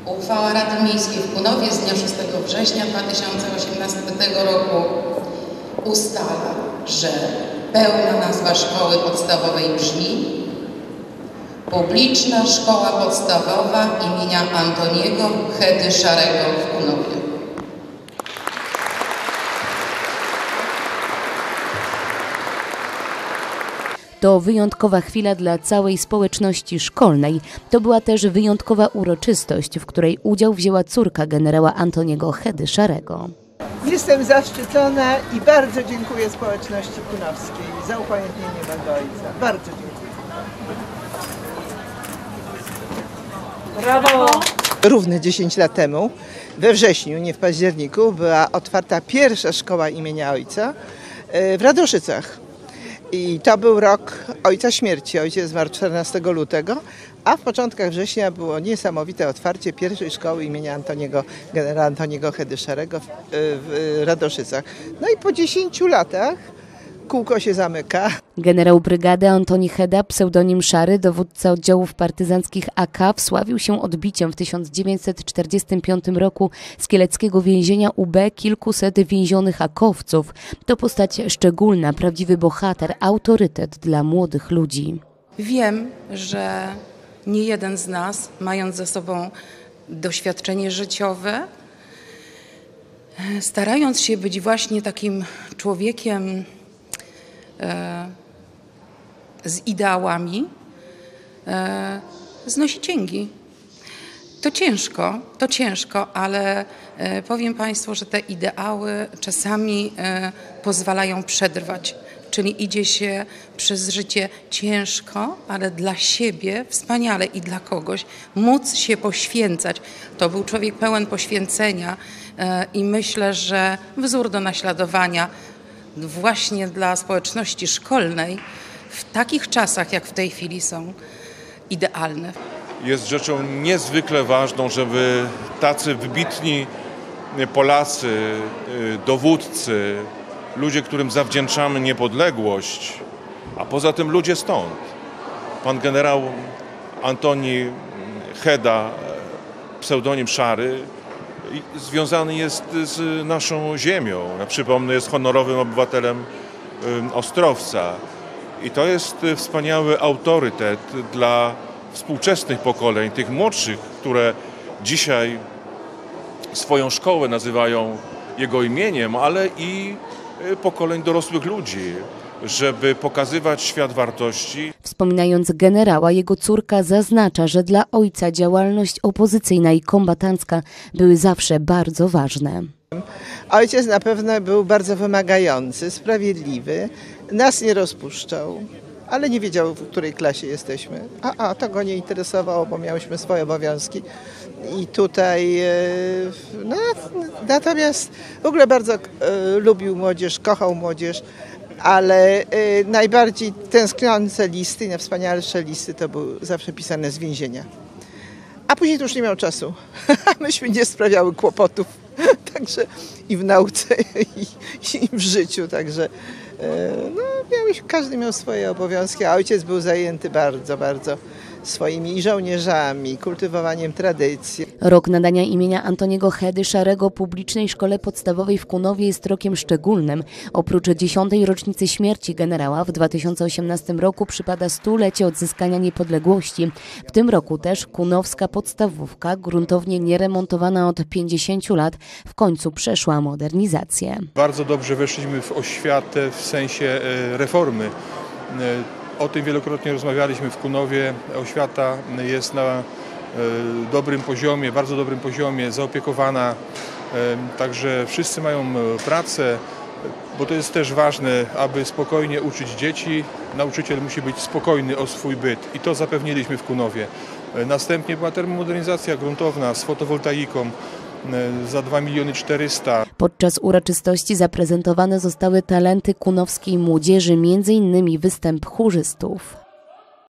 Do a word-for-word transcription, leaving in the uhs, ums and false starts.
Uchwała Rady Miejskiej w Kunowie z dnia szóstego września dwa tysiące osiemnastego roku ustala, że pełna nazwa szkoły podstawowej brzmi Publiczna Szkoła Podstawowa imienia Antoniego Hedy Szarego w Kunowie. To wyjątkowa chwila dla całej społeczności szkolnej. To była też wyjątkowa uroczystość, w której udział wzięła córka generała Antoniego Hedy Szarego. Jestem zaszczycona i bardzo dziękuję społeczności kunowskiej za upamiętnienie mego ojca. Bardzo dziękuję. Brawo! Równe dziesięć lat temu, we wrześniu, nie w październiku, była otwarta pierwsza szkoła imienia ojca w Radoszycach. I to był rok ojca śmierci. Ojciec zmarł czternastego lutego, a w początkach września było niesamowite otwarcie pierwszej szkoły imienia Antoniego, generała Antoniego Hedy Szarego w, w Radoszycach. No i po dziesięciu latach kółko się zamyka. Generał brygady Antoni Heda, pseudonim Szary, dowódca oddziałów partyzanckich A K, wsławił się odbiciem w tysiąc dziewięćset czterdziestym piątym roku z kieleckiego więzienia U B kilkuset więzionych akowców. To postać szczególna, prawdziwy bohater, autorytet dla młodych ludzi. Wiem, że nie jeden z nas, mając za sobą doświadczenie życiowe, starając się być właśnie takim człowiekiem z ideałami, znosi cięgi. To ciężko, to ciężko, ale powiem Państwu, że te ideały czasami pozwalają przetrwać. Czyli idzie się przez życie ciężko, ale dla siebie wspaniale i dla kogoś móc się poświęcać. To był człowiek pełen poświęcenia i myślę, że wzór do naśladowania właśnie dla społeczności szkolnej w takich czasach, jak w tej chwili są, idealne. Jest rzeczą niezwykle ważną, żeby tacy wybitni Polacy, dowódcy, ludzie, którym zawdzięczamy niepodległość, a poza tym ludzie stąd. Pan generał Antoni Heda, pseudonim Szary, związany jest z naszą ziemią. Ja przypomnę, jest honorowym obywatelem Ostrowca. I to jest wspaniały autorytet dla współczesnych pokoleń, tych młodszych, które dzisiaj swoją szkołę nazywają jego imieniem, ale i pokoleń dorosłych ludzi, żeby pokazywać świat wartości. Wspominając generała, jego córka zaznacza, że dla ojca działalność opozycyjna i kombatancka były zawsze bardzo ważne. Ojciec na pewno był bardzo wymagający, sprawiedliwy, nas nie rozpuszczał, ale nie wiedział, w której klasie jesteśmy. A, a to go nie interesowało, bo miałyśmy swoje obowiązki. I tutaj, no, natomiast w ogóle bardzo e, lubił młodzież, kochał młodzież, ale e, najbardziej tęskniące listy, najwspanialsze listy to były zawsze pisane z więzienia. A później to już nie miał czasu. Myśmy nie sprawiały kłopotów, także i w nauce, i, i w życiu, także e, no, miałeś, każdy miał swoje obowiązki, a ojciec był zajęty bardzo, bardzo swoimi żołnierzami, kultywowaniem tradycji. Rok nadania imienia Antoniego Hedy Szarego publicznej szkole podstawowej w Kunowie jest rokiem szczególnym. Oprócz dziesiątej rocznicy śmierci generała w dwa tysiące osiemnastym roku przypada stulecie odzyskania niepodległości. W tym roku też kunowska podstawówka, gruntownie nieremontowana od pięćdziesięciu lat, w końcu przeszła modernizację. Bardzo dobrze weszliśmy w oświatę w sensie reformy. O tym wielokrotnie rozmawialiśmy w Kunowie. Oświata jest na dobrym poziomie, bardzo dobrym poziomie, zaopiekowana. Także wszyscy mają pracę, bo to jest też ważne, aby spokojnie uczyć dzieci. Nauczyciel musi być spokojny o swój byt i to zapewniliśmy w Kunowie. Następnie była termomodernizacja gruntowna z fotowoltaiką za dwa miliony czterysta. Podczas uroczystości zaprezentowane zostały talenty kunowskiej młodzieży, między innymi występ chórzystów.